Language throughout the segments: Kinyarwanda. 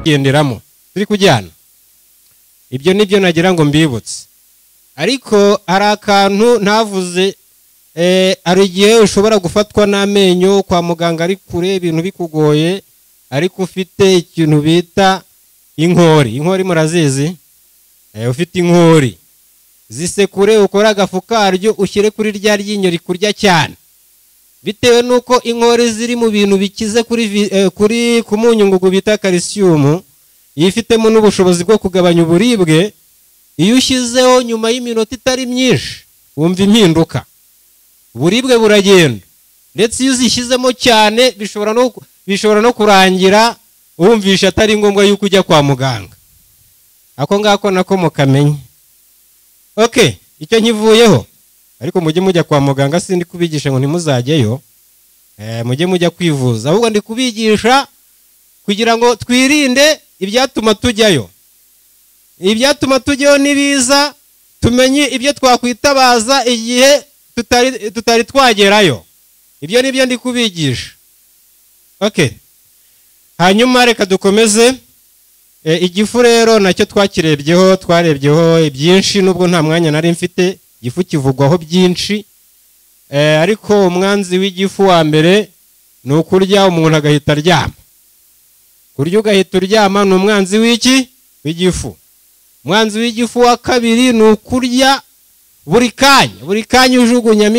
genderamo turi kujyana. Ibyo nibyo nagira ngo mbibutse. Ariko hari akantu ntavuze, ari igihe ushobora gufatwa n'amenyo kwa muganga ari kure ibintu bikugoye, ariko ufite ikintu bita inkori. Inkori murazizi? Ufite inkori zisekure, ukora agafu karyo ushyire kuri rya ryinyo rikurya cyane, bitewe nuko inkori ziri mu bintu bikize kuri kumunyungugu bita calcium, yifitemo n'ubushobozi bwo kugabanya uburibwe. Iyo ushyizeho nyuma y'iminota itari myinshi wumva impinduka, uburibwe buragenda, ndetse iyo uzishyizemo cyane bishobora no kurangira wumvisha atari ngombwa yuko ujya kwa muganga. Ako ngako nako mukamenye. Okay, icyo nkivuyeho. Ariko mujye mujya kwa muganga, sindi kubigisha ngo ntimuzajyeyo, mujye mujya kwivuza, ahubwo ndi kubigisha kugira ngo twirinde ibyatuma tujyayo. Ibyatuma tujyayo nibiza tumenye ibyo twakwitabaza igihe tutari twagerayo. Ibyo nibyo ndi kubigisha. Okay, hanyuma reka dukomeze. Igifu rero nacyo twarebyeho byinshi, nubwo nta mwanya nari mfite. Igifu kivugwaho byinshi, ariko umwanzi w'igifu wa mbere ni ukurya umuntu agahita aryama. Kurya ugahita uryama ni umwanzi w'iki? W'igifu. Umwanzi w'igifu wa kabiri ni ukurya buri kanya ujugunyamo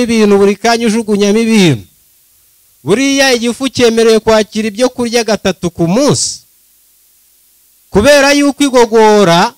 ibintu, buriya igifu cyemerewe kwakira ibyo kurya 3 ku munsi, kubera yuko igogora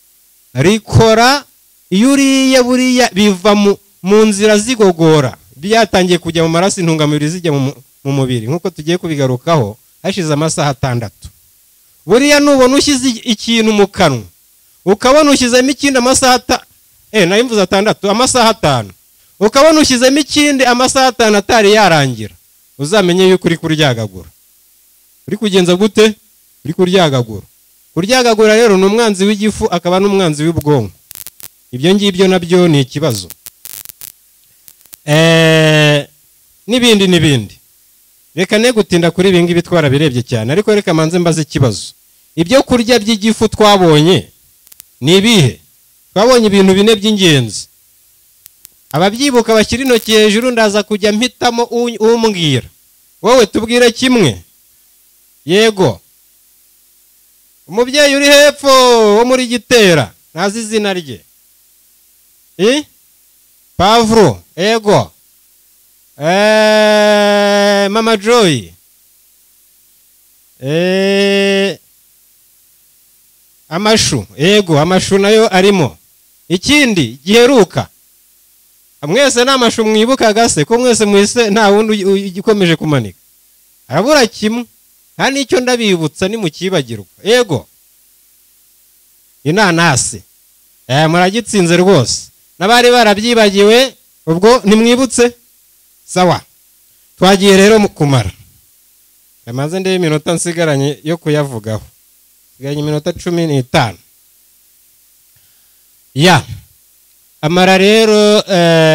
rikora iyo uriye buriya biva mu nzira zigogora, byatangiye kujya mu maraso, intungamubiri zijya mu mubiri, nkuko tugiye kubigarukaho hashize amasaha 6. Buriya nubona ushyize ikintu mu kanwa ukabona ushyizemo ikindi amasaha nayimvuze 6, amasaha 5, ukabona ushyizemo ikindi amasaha 5 atari yarangira, uzamenye yuko uri kuryagagura. Uri kugenza gute? Uri kuryagagura. Kuryagagura rero ni umwanzi w'igifu, akaba n'umwanzi w'ubwonko. Ibyo ngibyo nabyo ni ikibazo. N'ibindi. Reka ne gutinda kuri ibi ngibi twarabirebye cyane, ariko reka manze mbaze ikibazo. Ibyo kurya by'igifu twabonye ni ibihe? Twabonye ibintu 4 by'ingenzi. Ababyibuka bashyira intoki hejuru, ndaza kujya mpitamo umbwira. Wowe tubwire kimwe. Yego. Umubyeyi uri hepfo wo muri Gitera, ntazi izina rye. Pavro. Yego. Mama Joy. Amashu. Yego, amashu nayo arimo. Ikindi giheruka, mwese n'amashu mwibuka gase ko mwese mwese nta wundi ugikomeje kumanika. Arabura kimwe, nta nicyo ndabibutsa ni mukibagirwa. Yego, inanasi. Muragitsinze rwose, nabari barabyibagiwe, ubwo nimwibutse. Sawa, twagiye rero kumara. Yamaze ndebe iminota nsigaranye yo kuyavugaho, sigaranye iminota 15. Amara rero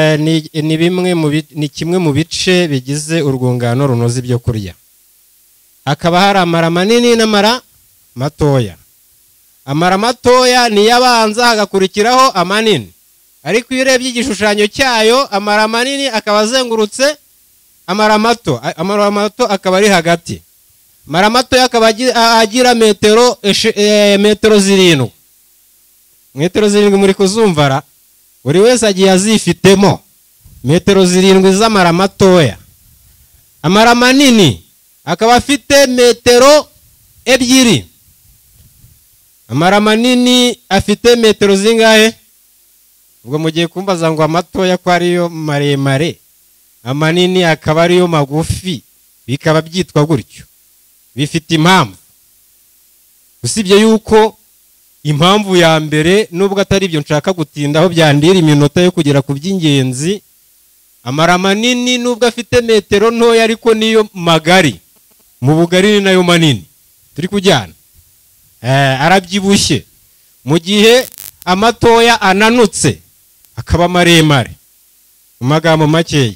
ni kimwe mu bice bigize urwungano runoze ibyo kurya. Hakaba hari amara manini n'amara matoya. Amara matoya ni yabanza hagakurikiraho amanini, ariko iyo urebye igishushanyo cyayo, amara manini akaba azengurutse amara mato akaba ari hagati. Amara matoya akaba agira metero 7. Metero 7 muri kuzumvara, buri wese agiye azifitemo metero 7 z'amara matoya. Amara manini akaba afite metero 2. Amara manini afite metero zingahe? Ubwo mugiye kumbaza ngo amatoya ko ariyo maremare, amanini akaba ariyo magufi, bikaba byitwa gutyo. Bifite impamvu. Usibye yuko impamvu ya mbere, nubwo atari ibyo nshaka gutindaho byandira iminota yo kugera ku by'ingenzi, amara manini nubwo afite metero ntoya ariko niyo magari, mu bugari ni nayo manini. Turi kujyana. Arabyibushye, mu gihe amatoya ananutse akaba maremare, mu magambo makeya.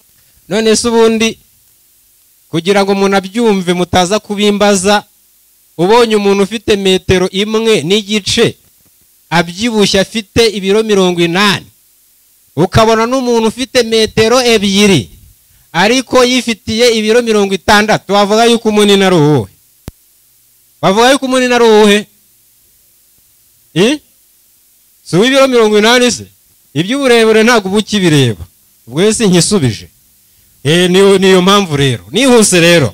None se ubundi kugira ngo umuntu abyumve mutaza kubimbaza, ubonye umuntu ufite metero imwe n'igice abyibushye afite ibiro 80, ukabona n'umuntu ufite metero 2 ariko yifitiye ibiro 60, wavuga yuko umunini ari uwuhe? Bavuga yuko umunini ari uwuhe? Si w'ibiro 80 se? Iby'uburebure ntabwo bukibireba. Ubwo wese nkisubije. Niyo mpamvu rero nihuse rero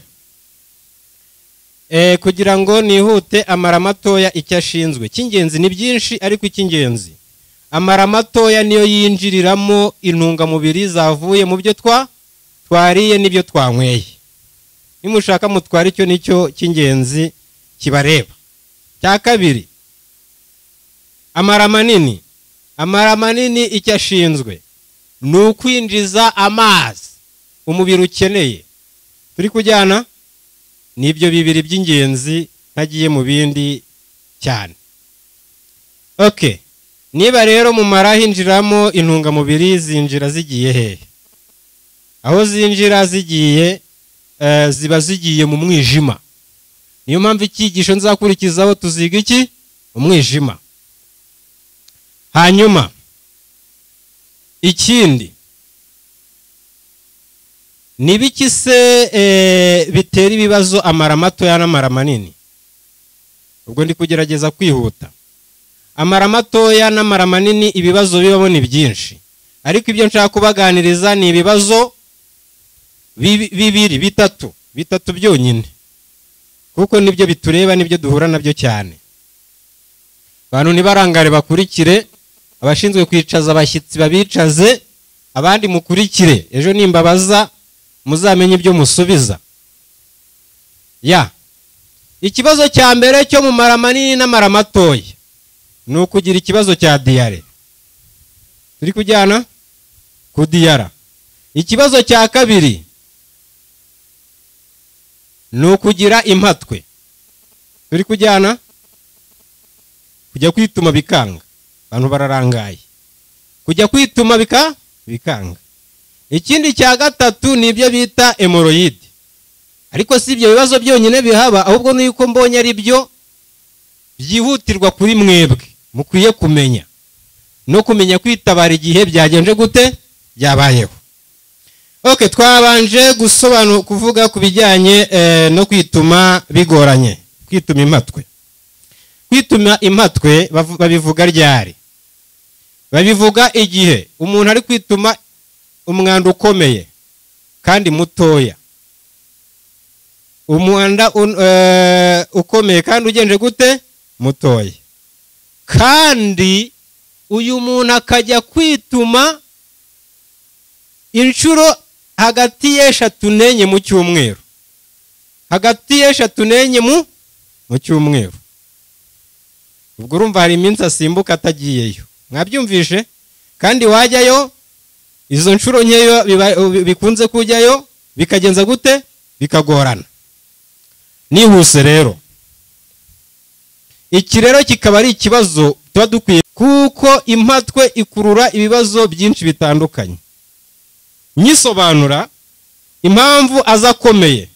kugira ngo nihute amara matoya icyo ashinzwe cy'ingenzi ni byinshi, ariko icy'ingenzi amara matoya niyo yinjiriramo intungamubiri zavuye mu byo twariye n'ibyo twanyweye. Nimushaka mutwara icyo nicyo cy'ingenzi kibareba. Cya kabiri, amara manini icyo ashinzwe ni ukwinjiza amazi umubiri ukeneye. Turi kujyana n'ibyo bibiri by'ingenzi ntagiye mu bindi cyane. Okay, niba rero mu mara hinjiramo intungamubiri, zinjira zigiye hehe? Aho zinjira zigiye ziba zigiye mu mwijima. Niyo mpamvu icyigisho nzakurikizaho tuziga iki? Umwijima. Hanyuma ikindi nibiki se bitera ibibazo amara matoya n'amara manini? Ubwo ndi kugerageza kwihuta. Amara matoya n'amara manini ibibazo bibamo ni byinshi, ariko ibyo nshaka kubaganiriza ni ibibazo bibiri bitatu byonyine, kuko nibyo bitureba, nibyo duhura nabyo cyane. Abantu nibarangare bakurikire, abashinzwe kwicaza abashyitsi babicaze, abandi mukurikire, ejo nimbabaza muzamenye ibyo musubiza. Ikibazo cya mbere cyo mu mara manini n'amara matoya ni ukugira ikibazo cya diyare. Turi kujyana ku diyara. Ikibazo cya kabiri ni ukugira impatwe. Turi kujyana kujya kwituma bikanga. Abantu bararangaye. Kujya kwituma bikanga. Ikindi cya gatatu ni ibyo bita hemoroide. Ariko si ibyo bibazo byonyine bihaba, ahubwo nuko mbonye ari byo byihutirwa kuri mwebwe mukwiye kumenya no kumenya kwitabara igihe byagenje gute byabayeho. Okay, twabanje kuvuga ku bijyanye no kwituma bigoranye. Kwituma impatwe. Kwituma impatwe babivuga ryari? Babivuga igihe umuntu ari kwituma umwanda ukomeye kandi mutoya. Umwanda ukomeye kandi ugenje gute mutoya. Kandi uyu muntu akajya kwituma inshuro hagati y'eshatu n'enye mu cyumweru. Hagati y'eshatu n'enye mu cyumweru. Ubwo urumva hari iminsi asimbuka atagiyeyo. Mwabyumvishe? Kandi wajyayo izo nshuro nkeyo bikunze kujyayo bikagenza gute bikagorana. Nihuse rero, iki rero kikaba ari ikibazo tuba dukwiye, kuko impatwe ikurura ibibazo byinshi bitandukanye. Nyisobanura impamvu azakomeye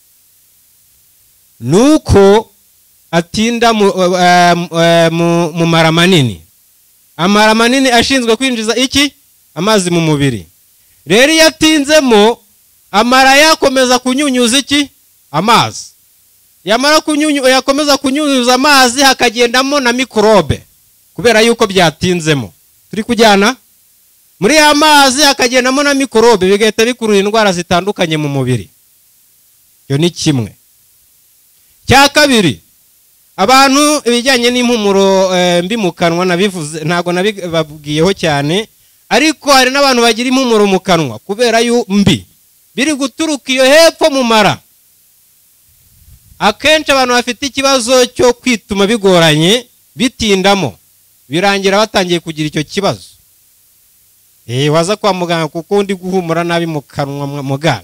nuko atinda mu mara manini. Amara manini ashinzwe kwinjiza iki? Amazi mu mubiri. Rero yatinzemo amara yakomeza kunyunyuza iki? Amazi. Yamara yakomeza kunyunyuza amazi hakagendamo na mikorobe kubera yuko byatinzemo. Turi kujyana muri ya mazi hakagendamo na mikorobe, bigahita bikurura indwara zitandukanye mu mubiri. Yo ni kimwe. Cya kabiri, abantu ibijyanye n'impumuro mbi mu kanwa nabivuze, ntago nabibabwiyeho cyane, ariko hari n'abantu bagira impumuro mu kanwa kubera yu mbi biri guturuka iyo hepfo mu mara. Akenshi abantu bafite ikibazo cyo kwituma bigoranye bitindamo, birangira batangiye kugira icyo kibazo. Waza kwa muganga kuko ndi guhumura nabi mu kanwa muganga.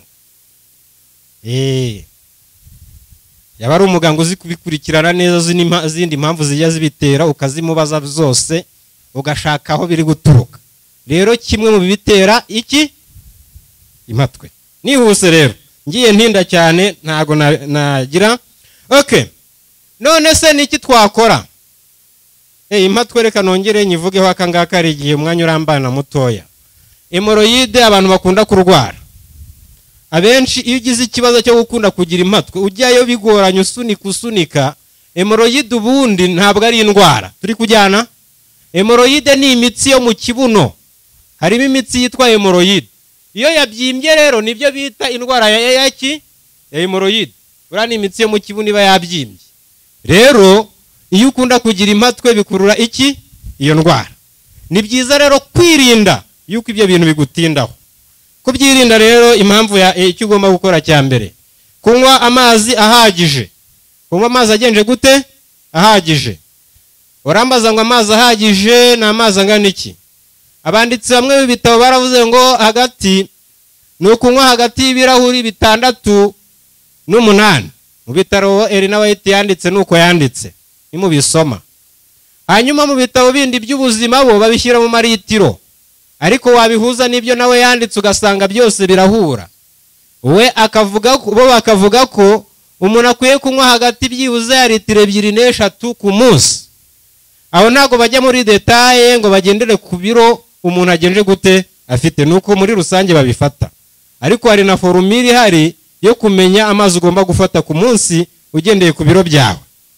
Yaba ari umuganga uzi kubikurikirana neza, zindi mpamvu zijya zibitera ukazimubaza zose ugashaka aho biri guturuka. Rero kimwe mu bibitera iki? Impatwe. Nihuse rero ngiye ntinda cyane ntago nagira. Okay, none se niki twakora? Impatwe reka nongere nyivugeho akangaka ari igihe umwanya urambana mutoya. Hemoroide abantu bakunda kurwara. Abenshi iyo ugize ikibazo cyo gukunda kugira impatwe ujyayo bigoranye usunika, hemoroide ubundi ntabwo ari indwara. Turi kujyana? Hemoroide ni imitsi yo mu kibuno. Harimo imitsi yitwa hemoroide. Iyo yabyimbye rero nibyo bita indwara ya hemoroide. Buriya ni imitsi yo mu kibuno iba yabyimbye. Rero iyo ukunda kugira impatwe bikurura iki? Iyo ndwara. Ni byiza rero kwirinda yuko ibyo bintu bigutindaho. Kubyirinda rero impamvu icyo ugomba gukora cya mbere, kunywa amazi ahagije. Kunywa amazi agenje gute? Ahagije. Urambaza ngo amazi ahagije ni amazi angana iki? Abanditsi bamwe b'ibitabo baravuze ngo hagati ni ukunywa hagati y'ibirahuri 6 n'8. Mu bitaro Elena White yanditse nuko yanditse mu bisoma. Hanyuma mu bitabo bindi by'ubuzima bo babishyira mu maritiro, ariko wabihuza n'ibyo nawe yanditse ugasanga byose birahura. We akavuga ko bo bakavuga ko umuntu akwiye kunywa hagati byibuze ya litiro 2 n'3 ku munsi. Aho ntago bajya muri detaye ngo bagendere ku biro umuntu agenje gute afite, nuko muri rusange babifata. Ariko hari na formule ihari yo kumenya amazi ugomba gufata ku munsi ugendeye ku biro byawe.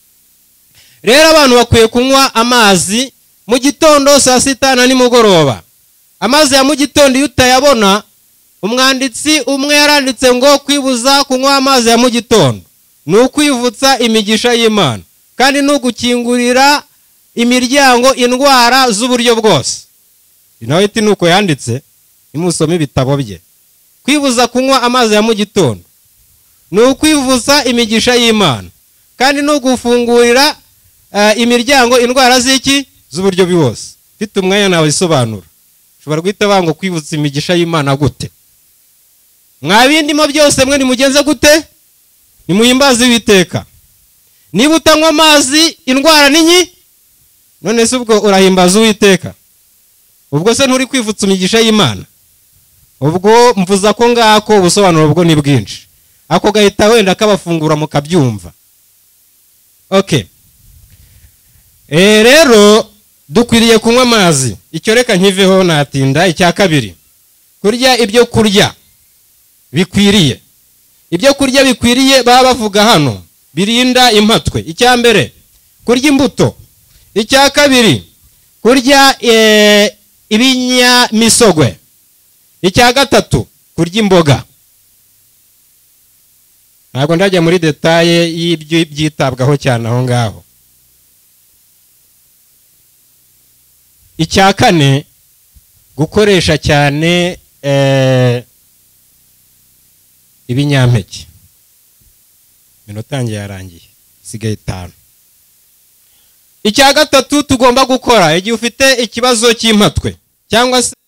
Rero abantu bakwiye kunywa amazi mu gitondo, saa sita na nimugoroba. Amazi ya mu gitondo iyo utayabona, umwanditsi umwe yaranditse ngo kwibuza kunywa amazi ya mu gitondo ni ukwivutsa imigisha y'Imana kandi no gukingurira imiryango indwara z'uburyo bwose. Nawe iti nuko yanditse, nimusome ibitabo bye. Kwibuza kunywa amazi ya mu gitondo ni ukwivuza imigisha y'Imana kandi no gufungurira imiryango indwara z'iki z'uburyo bwose. Mfite umwanya nawe isobanura. Ushobora guhita bango kwivutsa imigisha y'Imana gute? Mwabindimo byose mwe nimugenze gute? Nimuhimbaze Uwiteka. Niba utanywa amazi indwara ninyi, none se ubwo urahimbaza Uwiteka? Ubwo se nturi kwivutsa imigisha y'Imana? Ubwo mvuza ko ngako ubusobanuro bwo ni bwinshi. Ako gahita wenda kabafungura mukabyumva. Okay. Rero dukwiriye kunywa amazi. Icyo reka nkiveho natinda. Icya kabiri, kurya ibyo kurya bikwiriye. Ibyo kurya bikwiriye baba bavuga hano birinda impatwe. Icya mbere, kurya imbuto. Icya kabiri, kurya ibinyamisogwe. Icya gatatu, kurya imboga. Ntabwo ndajya muri detaye y'ibyo byitabwaho cyane aho ngaho. Icya kane, gukoresha cyane ibinyampeke. Minota yanjye yarangiye, sigaye 5. Icya gatatu tugomba gukora igihe ufite ikibazo cy'impatwe cyangwa se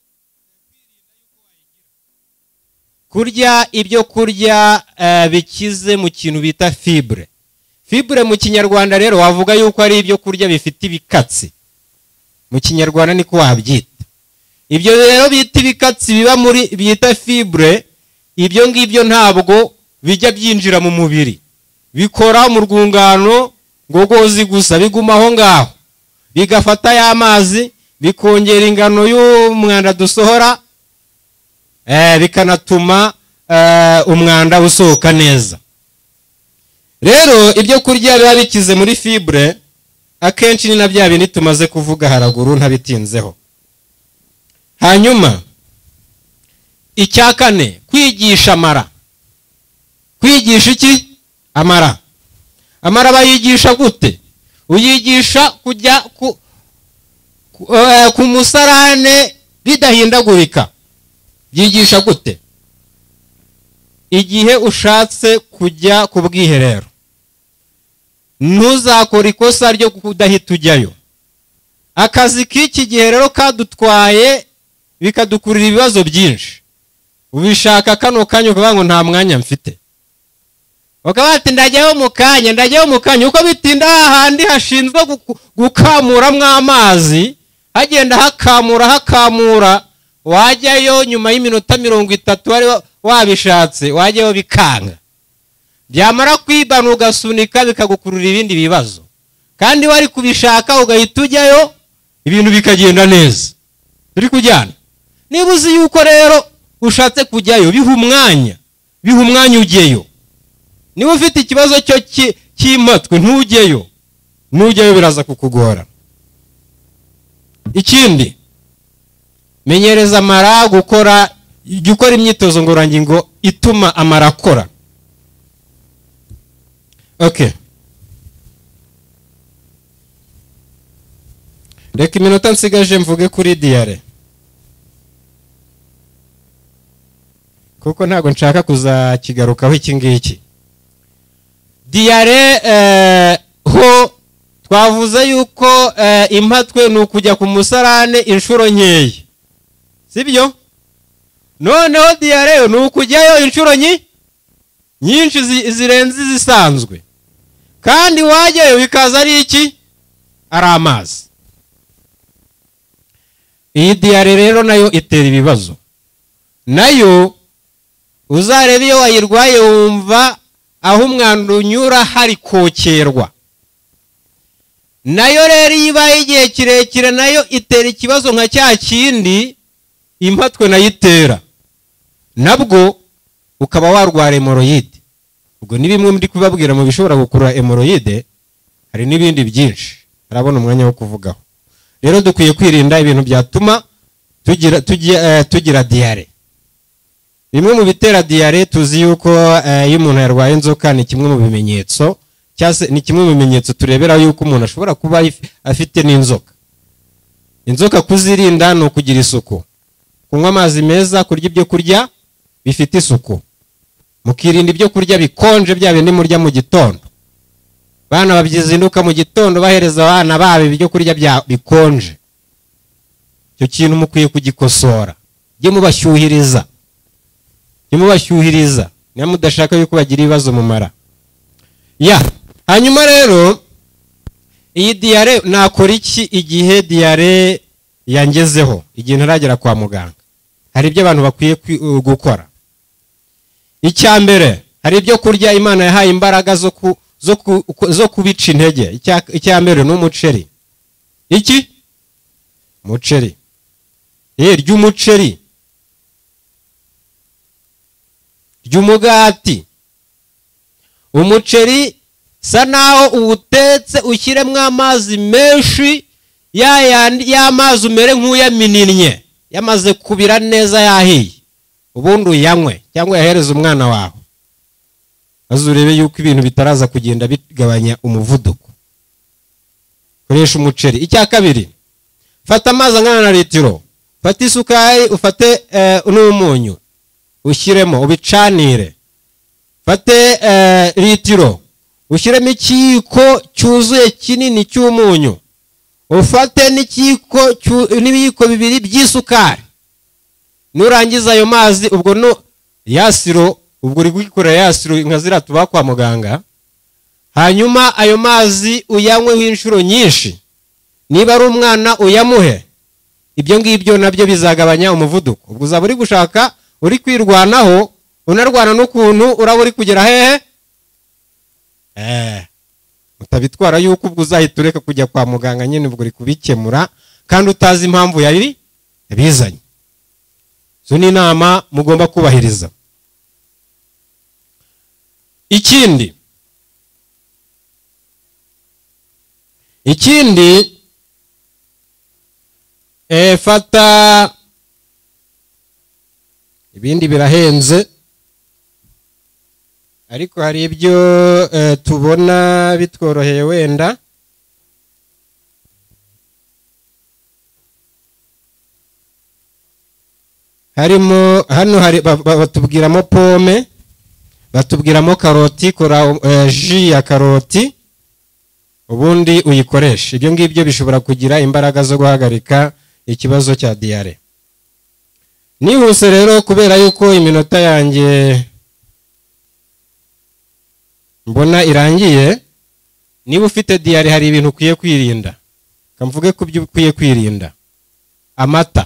kurya ibyo kurya bikize mu kintu bita fibre. Fibre mu Kinyarwanda rero wavuga yuko ari ibyo kurya bifite ibikatsi. Mu Kinyarwanda niko wabyita. Ibyo rero bita ibikatsi biba muri bita fibre, ibyo ngibyo ntabwo bijya byinjira mu mubiri. Bikora mu rwungano ngogozi gusa, biguma aho ngaho. Bigafata y'amazi, bikongera ingano y'umwanda dusohora, bikanatuma umwanda usohoka neza. Rero ibyo kurya biba bikize muri fibre akenshi ni na bya bintu tumaze kuvuga haraguru ntabitinzeho. Hanyuma icya kane, kwigisha amara. Kwigisha iki? Amara. Amara bayigisha gute? Uyigisha kujya ku musarane bidahindagurika. Byigisha gute? Igihe ushatse kujya ku bwiherero, ntuzakora ikosa ryo kudahita ujyayo. Akazi k'iki gihe rero kadutwaye bikadukurira ibibazo byinshi. Ubishaka kano kanya ukavuga ngo nta mwanya mfite. Ukabati ndajyaho mu kanya uko bitinda hahandi hashinzwe gukamuramwo amazi, hagenda hakamura wajyayo nyuma y'iminota 30 wari wabishatse, wajyayo bikanga. byamara kwibana ugasunika bikagukurura ibindi bibazo, kandi wari kubishaka ugahita ujyayo ibintu bikagenda neza. Turi kujyana. Niba uzi yuko rero ushatse kujyayo, biha umwanya ujyeyo. Niba ufite ikibazo cyo cy'impatwe ntujyeyo biraza kukugora. Ikindi, menyereza amara gukora imyitozo ngororangingo ituma amara akora. Okay. Reka iminota nsigaje mvuge kuri diyare, kuko ntago nshaka kuzakigarukaho iki ngiki. Diyare ho twavuze yuko impatwe ni ukujya ku musarane inshuro nkeya, sibyo? Noneho diyare ni ukujyayo inshuro nyinshi zirenze zisanzwe, kandi wajyayo bikaza ari iki? Ari amazi. Iyi diyare rero nayo itera ibibazo. Nayo uzarebe iyo wayirwaye wumva aho umwanda unyura hari kokerwa. Nayo rero ibaye igihe kirekire nayo itera ikibazo nka cya kindi impatwe nayo itera. Nabwo ukaba warwara hemoroide. Ubwo ni bimwe muri kubabwira mu bishobora gukurura hemoroide, hari n'ibindi byinshi arabona umwanya wo kuvugaho. Rero dukwiye kwirinda ibintu byatuma tugira diyare. Bimwe mu bitera diyare tuzi yuko iyo umuntu yarwaye inzoka ni kimwe mu bimenyetso, cyase ni kimwe mu bimenyetso turebera yuko umuntu ashobora kuba afite n'inzoka. Inzoka kuzirinda no kugira isuku, kunywa amazi meza, kurya ibyo kurya bifite isuku, mukirinda ibyo kurya bikonje bya bindi murya mu gitondo. Bana babyizinduka mu gitondo bahereza abana babo ibyo kurya bikonje. Icyo kintu mukwiye kugikosora. Jye mubashyuhiriza. Niba mudashaka yuko bagira ibibazo mu mara. Hanyuma rero iyi diyare nakora iki igihe diyare yangezeho, igihe ntaragera kwa muganga? Hari ibyo abantu bakwiye gukora. Icya mbere, hari ibyo kurya Imana yahaye imbaraga zo kubica intege. Icya mbere ni umuceri. Iki? Umuceri. Ry'umuceri, ry'umugati. Umuceri sa naho uwutetse ushyiremo amazi menshi, y'amazi umere nk'uyamininnye, yamaze kubira neza yahiye, ubundi uyanywe cyangwa yahereza umwana wawe, azurebe yuko ibintu bitaraza kugenda bigabanya umuvuduko. Koresha umuceri. Icya kabiri, fata amazi angana na litiro, fata isukari, ufate n'umunyu ushyiremo ubicanire. Fate litiro, ushyiremo ikiko cyuzuye kinini cy'umunyu, ufate n'ibiyiko bibiri by'isukari. Nurangiza ayo mazi, ubwo yasiro, ubwo uri gukorera yasiro nka zira tuba kwa muganga. Hanyuma ayo mazi uyanyweho inshuro nyinshi. Niba ari umwana uyamuhe. Ibyo ngibyo nabyo bizagabanya umuvuduko. Ubwo uzaba uri gushaka, uri kwirwanaho, unarwana n'ukuntu uraba uri kugera hehe? Utabitwara yuko ubwo uzahita ureka kujya kwa muganga nyine, ubwo uri kubikemura kandi utazi impamvu yabizanye. Zo ni inama mugomba kubahiriza. Ikindi, fata, ibindi birahenze ariko hari ibyo tubona bitworoheye wenda. Harimo hano batubwiramo pome, batubwiramo karoti, kora ji ya karoti ubundi uyikoresha. Ibyo ngibyo bishobora kugira imbaraga zo guhagarika ikibazo cya diyare. Nihuse rero kubera yuko iminota yanjye mbona irangiye. Niba ufite diyare hari ibintu ukwiye kwirinda. Kamvuge ku byo ukwiye kwirinda. Amata.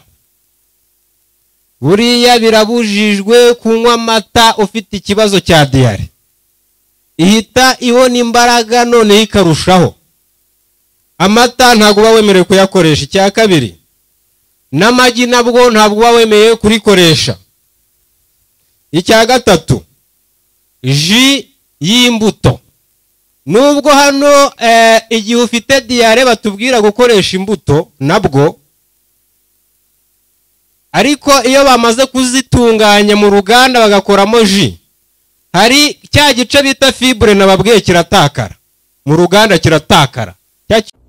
Buriya birabujijwe kunywa amata ufite ikibazo cya diyare. ihita ibona imbaraga none ikarushaho. Amata ntabwo uba wemerewe kuyakoresha. Icya kabiri, n'amagi nabwo ntabwo uba wemerewe kurikoresha. Icya gatatu, ji y'imbuto. Nubwo hano igihe ufite diyare batubwira gukoresha imbuto nabwo, ariko iyo bamaze kuzitunganya mu ruganda bagakoramo ji, hari cya gice bita fibre nababwiye kiratakara mu ruganda, kiratakara.